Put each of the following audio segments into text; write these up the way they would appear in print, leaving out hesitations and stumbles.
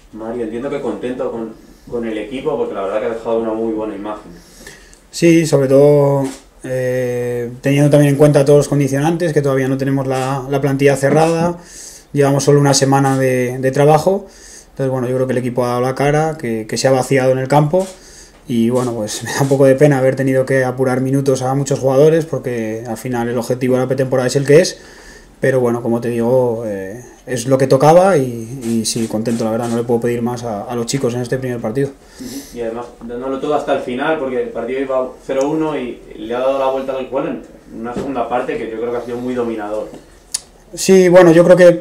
Mario, entiendo que contento con el equipo porque la verdad que ha dejado una muy buena imagen. Sí, sobre todo teniendo también en cuenta todos los condicionantes, que todavía no tenemos la plantilla cerrada, llevamos solo una semana de trabajo, entonces bueno, yo creo que el equipo ha dado la cara, que se ha vaciado en el campo y bueno, pues me da un poco de pena haber tenido que apurar minutos a muchos jugadores porque al final el objetivo de la pretemporada es el que es, pero bueno, como te digo, es lo que tocaba y sí, contento, la verdad, no le puedo pedir más a los chicos en este primer partido. Y además dándolo todo hasta el final porque el partido iba 0-1 y le ha dado la vuelta al juego en una segunda parte que yo creo que ha sido muy dominador. Sí, bueno, yo creo que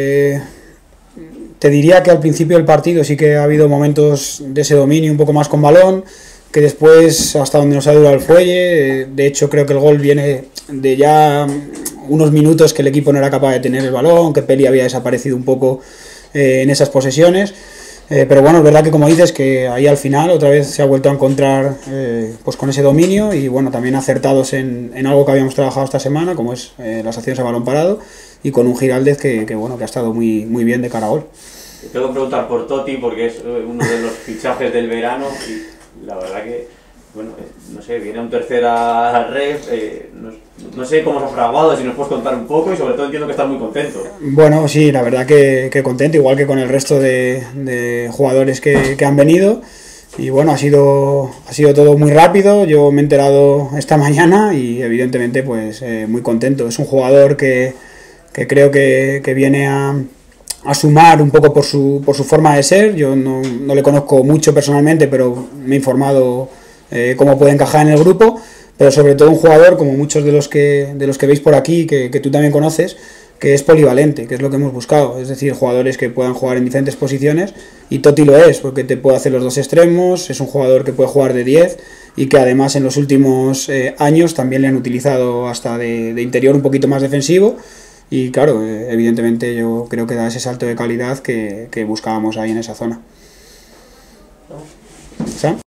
te diría que al principio del partido sí que ha habido momentos de ese dominio un poco más con balón, que después hasta donde nos ha durado el fuelle, de hecho creo que el gol viene de ya unos minutos que el equipo no era capaz de tener el balón, que Peli había desaparecido un poco en esas posesiones, pero bueno, es verdad que como dices que ahí al final otra vez se ha vuelto a encontrar pues con ese dominio y bueno, también acertados en algo que habíamos trabajado esta semana, como es las acciones a balón parado, y con un Giraldez que bueno, que ha estado muy bien de cara a gol. Te tengo que preguntar por Totti porque es uno de los fichajes del verano y la verdad que, bueno, no sé, viene un tercera ref, no sé cómo se ha fraguado, si nos puedes contar un poco y sobre todo entiendo que estás muy contento. Bueno, sí, la verdad que contento, igual que con el resto de jugadores que han venido. Y bueno, ha sido todo muy rápido, yo me he enterado esta mañana y evidentemente pues muy contento. Es un jugador que creo que viene a sumar un poco por su forma de ser. Yo no le conozco mucho personalmente, pero me he informado cómo puede encajar en el grupo, pero sobre todo un jugador como muchos de los que veis por aquí, que tú también conoces, que es polivalente, que es lo que hemos buscado, es decir, jugadores que puedan jugar en diferentes posiciones, y Totti lo es, porque te puede hacer los dos extremos, es un jugador que puede jugar de 10 y que además en los últimos años también le han utilizado hasta de interior un poquito más defensivo, y claro, evidentemente yo creo que da ese salto de calidad que buscábamos ahí en esa zona. ¿Sí?